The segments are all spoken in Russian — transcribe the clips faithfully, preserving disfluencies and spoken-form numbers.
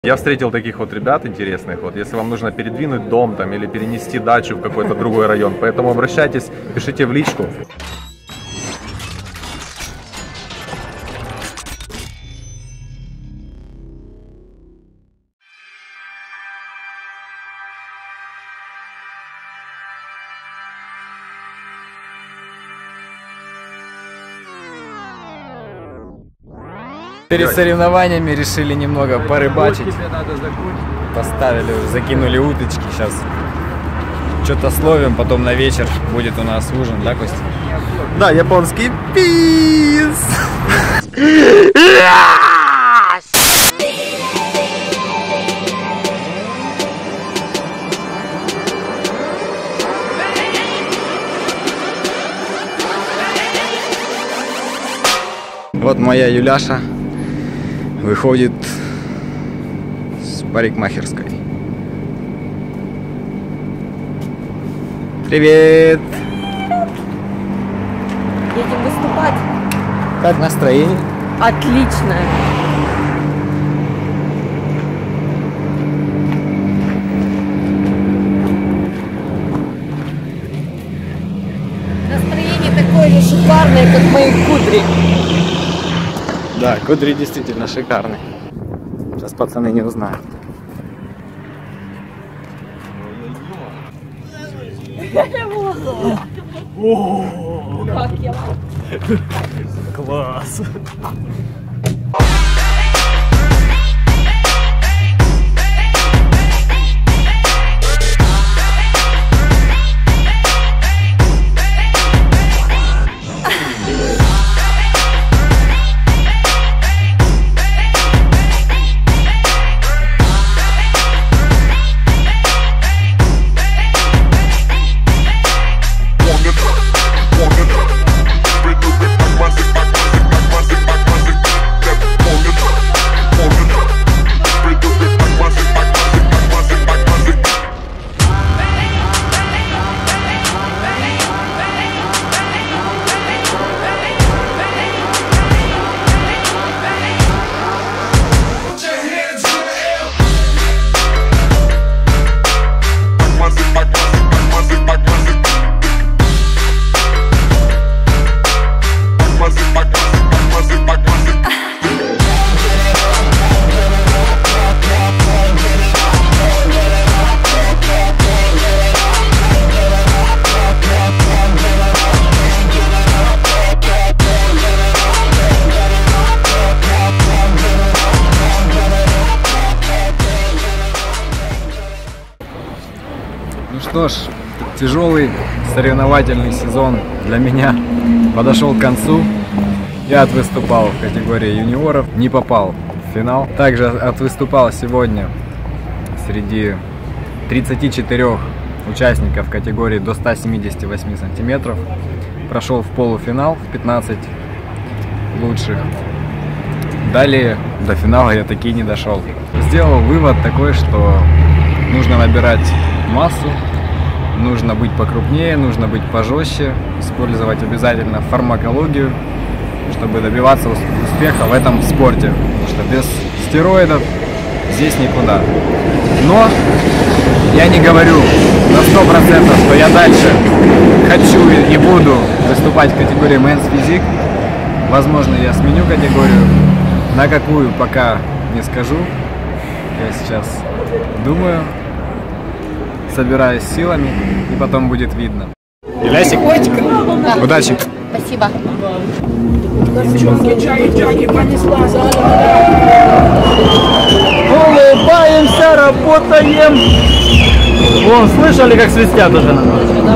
Я встретил таких вот ребят интересных, вот если вам нужно передвинуть дом там или перенести дачу в какой-то другой район, поэтому обращайтесь, пишите в личку. Перед соревнованиями решили немного порыбачить. Поставили, закинули уточки. Сейчас что-то словим, потом на вечер будет у нас ужин, да, Костя? Да, японский пис! Вот моя Юляша выходит с парикмахерской. Привет! Едем выступать. Как настроение? Отличное. Настроение такое же шикарное, как мои кудри. Да, кудри действительно шикарные. Сейчас пацаны не узнают. Как я? Класс! Ну что ж, тяжелый соревновательный сезон для меня подошел к концу. Я отвыступал в категории юниоров, не попал в финал. Также отвыступал сегодня среди тридцати четырёх участников категории до ста семидесяти восьми сантиметров. Прошел в полуфинал в пятнадцать лучших. Далее до финала я таки не дошел. Сделал вывод такой, что нужно набирать массу, нужно быть покрупнее, нужно быть пожестче, использовать обязательно фармакологию, чтобы добиваться успеха в этом спорте, потому что без стероидов здесь никуда. Но я не говорю на сто процентов, что я дальше хочу и буду выступать в категории Men's Physique. Возможно, я сменю категорию, на какую пока не скажу. Я сейчас думаю, собираюсь силами, и потом будет видно. Юлясик, да. Удачи! Спасибо. Улыбаемся, работаем! Вон, слышали, как свистят уже на нас?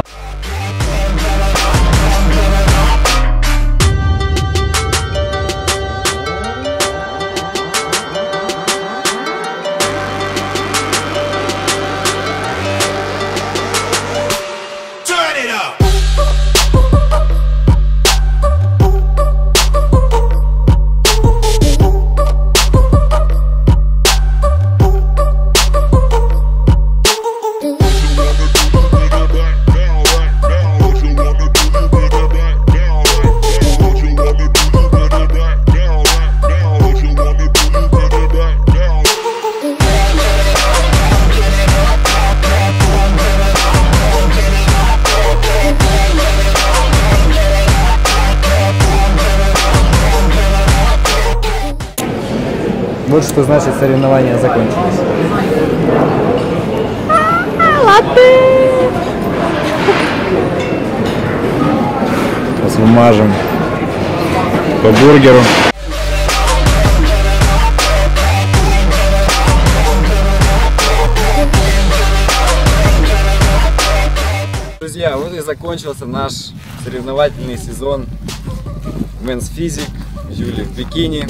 Down. Вот что значит соревнования закончились. Сейчас вымажем по бургеру. Друзья, вот и закончился наш соревновательный сезон Men's Physique Юли в бикини.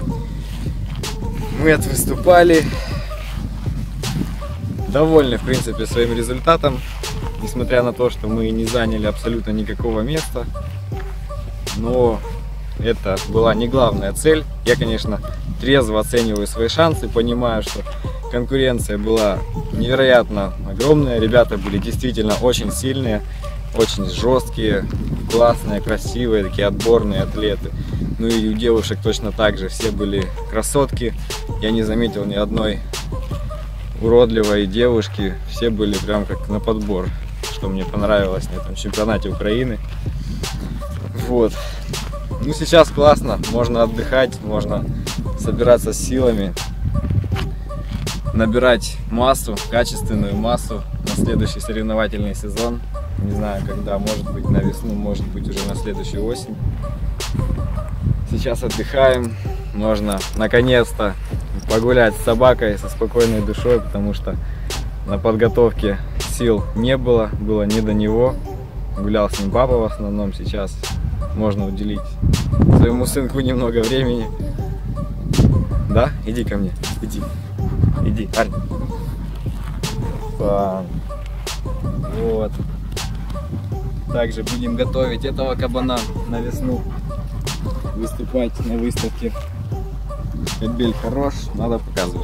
Мы отвыступали, довольны в принципе своим результатом, несмотря на то, что мы не заняли абсолютно никакого места, но это была не главная цель. Я, конечно, трезво оцениваю свои шансы, понимаю, что конкуренция была невероятно огромная, ребята были действительно очень сильные, очень жесткие, классные, красивые, такие отборные атлеты. Ну и у девушек точно так же, все были красотки. Я не заметил ни одной уродливой девушки, все были прям как на подбор, что мне понравилось на этом чемпионате Украины. Вот. Ну сейчас классно, можно отдыхать, можно собираться с силами, набирать массу, качественную массу на следующий соревновательный сезон. Не знаю когда, может быть на весну, может быть уже на следующую осень. Сейчас отдыхаем, можно наконец-то погулять с собакой со спокойной душой, потому что на подготовке сил не было, было не до него. Гулял с ним папа в основном, сейчас можно уделить своему сынку немного времени. Да? Иди ко мне, иди, иди, Арни. Вот. Также будем готовить этого кабана на весну, выступать на выставке. Кобель хорош, надо показывать.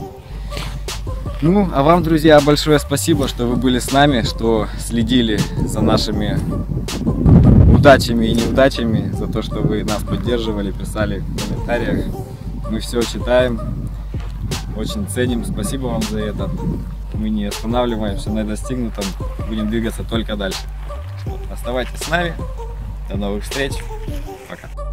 Ну, а вам, друзья, большое спасибо, что вы были с нами, что следили за нашими удачами и неудачами, за то, что вы нас поддерживали, писали в комментариях. Мы все читаем, очень ценим, спасибо вам за это. Мы не останавливаемся на достигнутом, будем двигаться только дальше. Оставайтесь с нами, до новых встреч, пока.